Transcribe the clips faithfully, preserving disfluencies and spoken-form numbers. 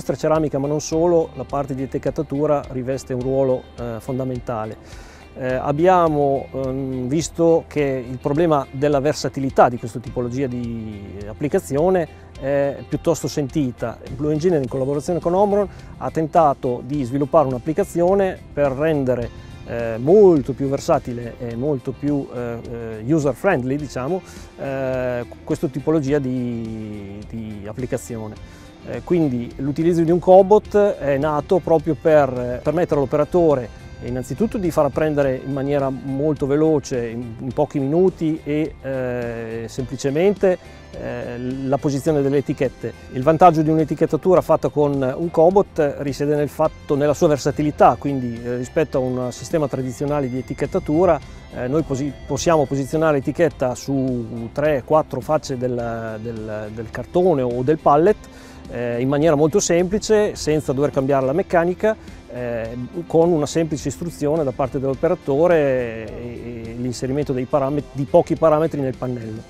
industria ceramica, ma non solo, la parte di etichettatura riveste un ruolo eh, fondamentale. Eh, abbiamo ehm, visto che il problema della versatilità di questa tipologia di applicazione è piuttosto sentita. Blue Engineering, in collaborazione con Omron, ha tentato di sviluppare un'applicazione per rendere eh, molto più versatile e molto più eh, user friendly, diciamo, eh, questa tipologia di, di applicazione. Eh, quindi l'utilizzo di un cobot è nato proprio per permettere all'operatore innanzitutto di far apprendere in maniera molto veloce, in, in pochi minuti e eh, semplicemente eh, la posizione delle etichette. Il vantaggio di un'etichettatura fatta con un cobot risiede nel fatto, nella sua versatilità, quindi eh, rispetto a un sistema tradizionale di etichettatura eh, noi posi possiamo posizionare l'etichetta su tre quattro facce del, del, del cartone o del pallet eh, in maniera molto semplice, senza dover cambiare la meccanica, Eh, con una semplice istruzione da parte dell'operatore e, e l'inserimento dei parametri, di pochi parametri nel pannello.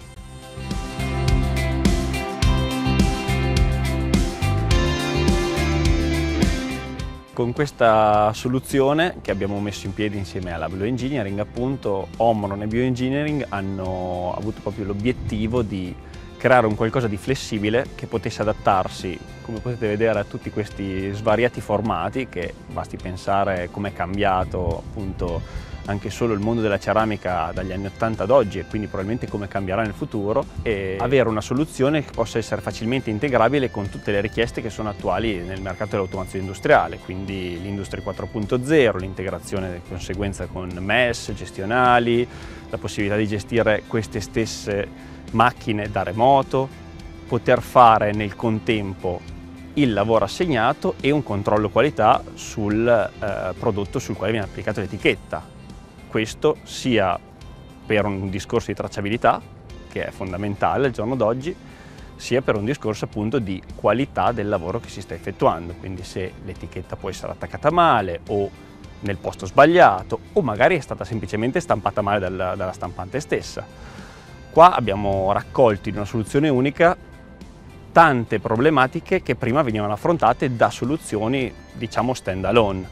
Con questa soluzione che abbiamo messo in piedi insieme alla Blue Engineering, appunto, Omron e Bioengineering hanno avuto proprio l'obiettivo di creare un qualcosa di flessibile che potesse adattarsi, come potete vedere, a tutti questi svariati formati, che basti pensare come è cambiato appunto anche solo il mondo della ceramica dagli anni ottanta ad oggi, e quindi probabilmente come cambierà nel futuro, e avere una soluzione che possa essere facilmente integrabile con tutte le richieste che sono attuali nel mercato dell'automazione industriale, quindi l'Industria quattro punto zero, l'integrazione di conseguenza con M E S, gestionali, la possibilità di gestire queste stesse macchine da remoto, poter fare nel contempo il lavoro assegnato e un controllo qualità sul eh, prodotto sul quale viene applicata l'etichetta. Questo sia per un discorso di tracciabilità, che è fondamentale al giorno d'oggi, sia per un discorso appunto di qualità del lavoro che si sta effettuando, quindi se l'etichetta può essere attaccata male o nel posto sbagliato, o magari è stata semplicemente stampata male dalla, dalla stampante stessa. Qua abbiamo raccolto in una soluzione unica tante problematiche che prima venivano affrontate da soluzioni, diciamo, stand alone.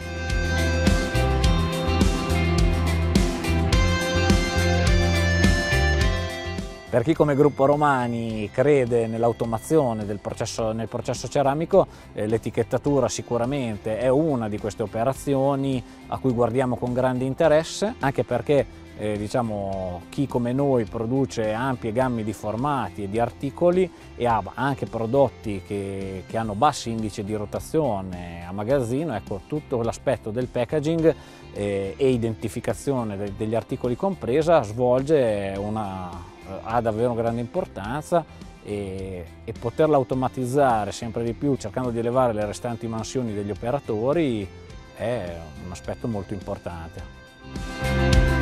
Per chi come Gruppo Romani crede nell'automazione del processo, nel processo ceramico, eh, l'etichettatura sicuramente è una di queste operazioni a cui guardiamo con grande interesse, anche perché Eh, diciamo, chi come noi produce ampie gamme di formati e di articoli e ha anche prodotti che, che hanno bassi indici di rotazione a magazzino, ecco, tutto l'aspetto del packaging eh, e identificazione de degli articoli compresa svolge una, ha davvero grande importanza, e, e poterla automatizzare sempre di più cercando di elevare le restanti mansioni degli operatori è un aspetto molto importante.